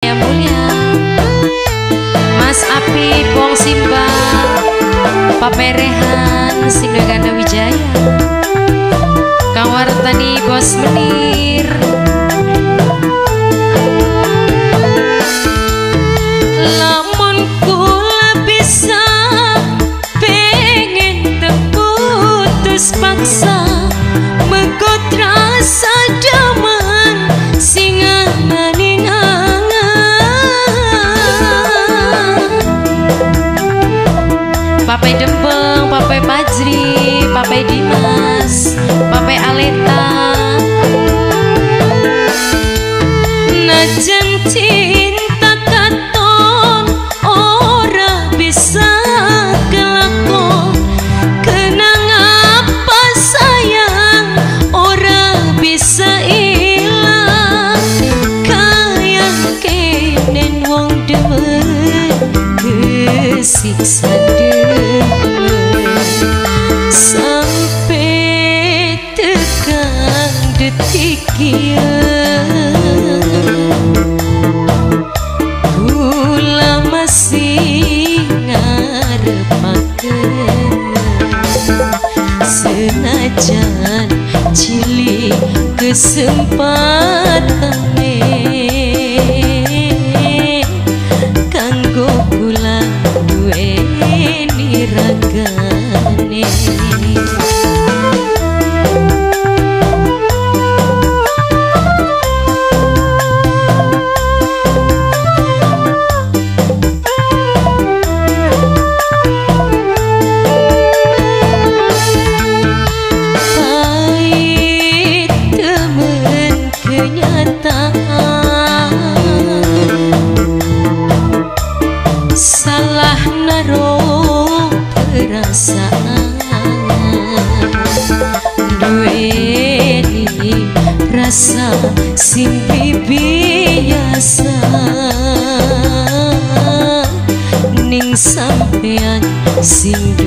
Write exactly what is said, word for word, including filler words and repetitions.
Jaya Mulia, Mas Api Pong Simba, Paperehan Sindwe Ganda Wijaya, Kang Wartani Bos Menir, lamun kula bisa pengen terputus paksa megot rasa daman singa maningangan. Papai Dempeng, Papai Pajri, Papai Dimas, Papai Aleta, najan cinta katon ora bisa kelakon, kenang apa sayang ora bisa ilang, kayak kenen wong demen kesiksa sampai tekan detik kula masih ngarepaken senajan cilik kesempatane kanggo kula duweni ragane. Salah naruh perasaan duweni rasa sing biasa ning sampean sing